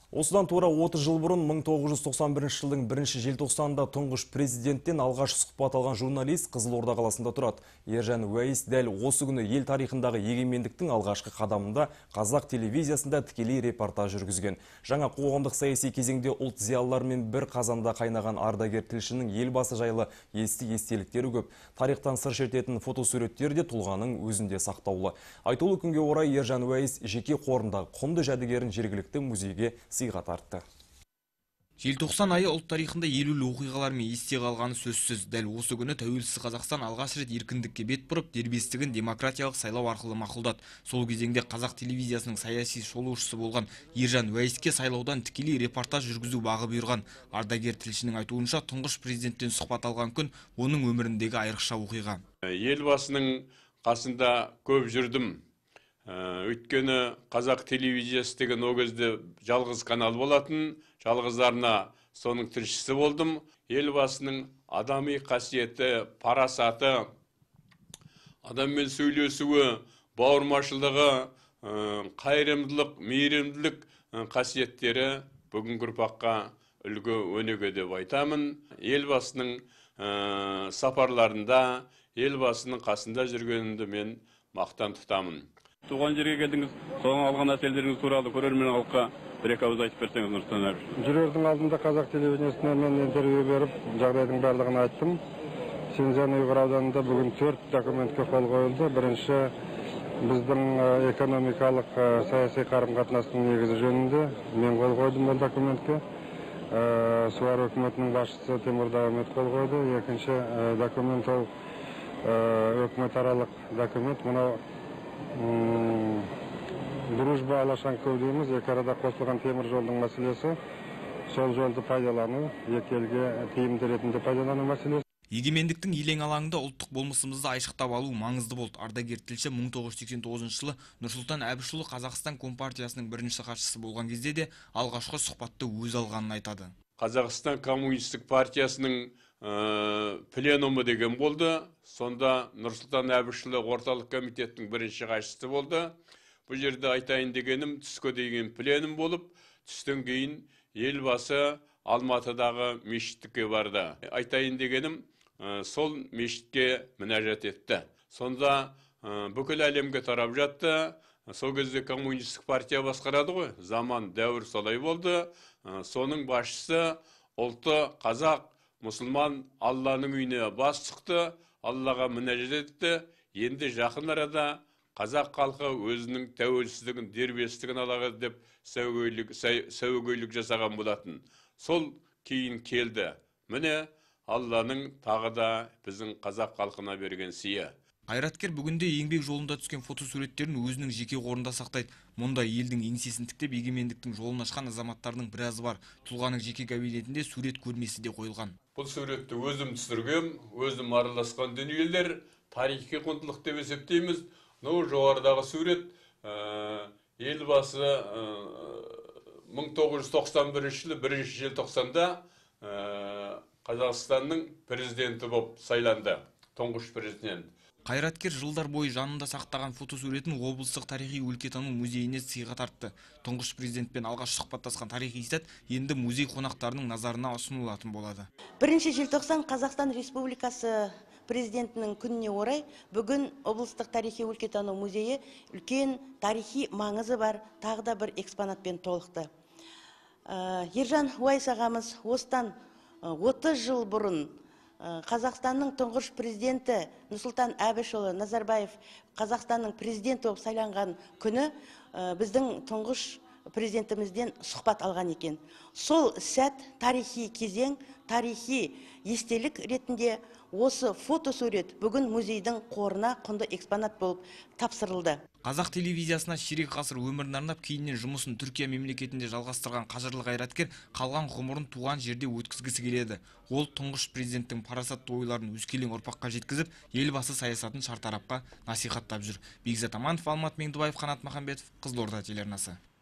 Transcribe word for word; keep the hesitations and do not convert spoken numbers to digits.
Осыдан тура отыз жыл бұрын мың тоғыз жүз тоқсан бірінші жылдың бірінші желтоқсанында тұңғыш президенттен алғаш сұхбат алған журналист Қызылорда қаласында тұрады. Ержан Уәйіс дәл осы күні ел тарихындағы егемендіктің алғашқы қадамында қазақ телевизиясында тікелей репортаж жүргізген. Жаңа қоғамдық саяси кезеңде ұлт зиялыларымен бір қазанда қайнаған ардагер тілшінің елбасы жайлы есті естеліктері көп. Тарихтан сыр шертетін фотосуреттер де тұлғаның өзінде сақтаулы. Айтулы күнге орай Ержан Уәйіс жеке қорындағы құнды жәдігерін жергілікті музейге сыйға тартты. Желтоқсан айы ұлт тарихында елеулі оқиғалармен есте қалғаны сөзсіз. Дәл осы күні тәуелсіз Қазақстан алғаш рет еркіндікке бет бұрып, дербестігін демократиялық сайлау арқылы мақұлдады. Сол кезеңде қазақ телевизиясының саяси шолушысы болған Ержан Уәйіске сайлаудан тікелей репортаж жүргізу бағы бұйырған. Ардагер тілшінің айтуынша, тұңғыш президенттен сұхбат алған күн оның өміріндегі айрықша оқиға. Елбасының қасында көп жүрдім. Өйткені қазақ телевизиясы деген о кезде жалғыз канал болатын, жалғыздарына соның тілшісі болдым. Елбасының адами қасиеті, парасаты, адаммен сөйлесуі, бауырмашылығы, қайырымдылық, мейірімділік қасиеттері бүгінгі ұрпаққа үлгі өнеге деп айтамын. Елбасының сапарларында, елбасының қасында жүргенімді мен мақтан тұтамын. Туған жерге келдіңіз, соған алған әсерлеріңіз туралы көрермен халыққа бір-екі ауыз айтып берсеңіз, Нұрсұлтан Әбішұлы. Жүрердің алдында қазақ телевизиясына мен интервью беріп, жағдайдың барлығын айттым. Синьцзян Уйғыр ауданында бүгін төрт документке қол қойылды. Бірінші, біздің экономикалық саяси қарым-қатынастың негізі жөнінде мен қол қойдым бұл документке. Суар өкіметінің басшысы Тимур Дағымет қол қойды. Екінші документ ол өкіметаралық документ. Мынау дружба алашан көп дейміз, екі арада қосылған темір жолдың мәселесі, сол жолды пайдалану, екі елге тиімді ретінде пайдалану мәселесі. Егемендіктің елең алаңында ұлттық болмысымызды айшықтап алу маңызды болды. Ардагер тілші мың тоғыз жүз сексен тоғызыншы жылы Нұрсұлтан Әбішұлы Қазақстан Компартиясының бірінші хатшысы болған кезде де алғашқы сұхбатты өз алғанын айтады. Қазақстан Коммунистік партиясының пленумы деген болды. Сонда Нұрсұлтан Әбішұлы орталық комитеттің бірінші хатшысы болды. Бұл жерде айтайын дегенім, түске деген пленум болып, түстен кейін елбасы Алматыдағы мешітке барды. Айтайын дегенім, сол мешітке мінәжат етті. Сонда бүкіл әлемге тарап жатты. Сол кезде коммунистік партия басқарады ғой. Заман, дәуір солай болды. Соның басшысы ұлты қазақ, мұсылман Алланың үйіне бас шықты, Аллаға мінәжат етті. Енді жақын арада қазақ халқы өзінің тәуелсіздігін, дербестігін алады деп сәуегейлік жасаған болатын. Сол кейін келді. Міне Алланың тағы да біздің қазақ халқына берген сыйы. Қайраткер бүгінде еңбек жолында түскен фотосуреттерін өзінің жеке қорында сақтайды. Мұнда елдің еңсесін тіктеп егемендіктің жолын ашқан азаматтардың біразы бар. Тұлғаның жеке кабинетінде сурет көрмесі де қойылған. Бұл суретті өзім түсіргем, өзім араласқан дүниелер, тарихи құндылық деп есептейміз. Ну, жоғарыдағы сурет елбасы мың тоғыз жүз тоқсан бірінші жылы бірінші желтоқсанда Қазақстанның президенті болып сайланды, тұңғыш президент. Қайраткер жылдар бойы жанында сақтаған фотосуретін облыстық тарихи өлкетану музейіне сыйға тартты. Тұңғыш президентпен алғаш сұхбаттасқан тарихи сәт енді музей қонақтарының назарына ұсынылатын болады. бірінші желтоқсан Қазақстан Республикасы президентінің күніне орай бүгін облыстық тарихи өлкетану музейі үлкен тарихи маңызы бар тағы да бір экспонатпен толықты. Ержан Уәйіс ағамыз осыдан отыз жыл бұрын Қазақстанның тұңғыш президенті Нұрсұлтан Әбішұлы Назарбаев Қазақстанның президенті болып сайланған күні біздің тұңғыш президентімізден сұхбат алған екен. Сол сәт тарихи кезең, тарихи естелік ретінде осы фотосурет бүгін музейдің қорына құнды экспонат болып тапсырылды. Қазақ телевизиясына ширек ғасыр өмірін арнап, кейіннен жұмысын Түркия мемлекетінде жалғастырған қажырлы қайраткер қалған ғұмырын туған жерде өткізгісі келеді. Ол тұңғыш президенттің парасатты ойларын өскелең ұрпаққа жеткізіп, елбасы саясатын шартарапқа насихаттап жүр. Бекзат Аманов, Алмат Меңдібаев, Қанат Махамбетов, Қызылорда телеарнасы.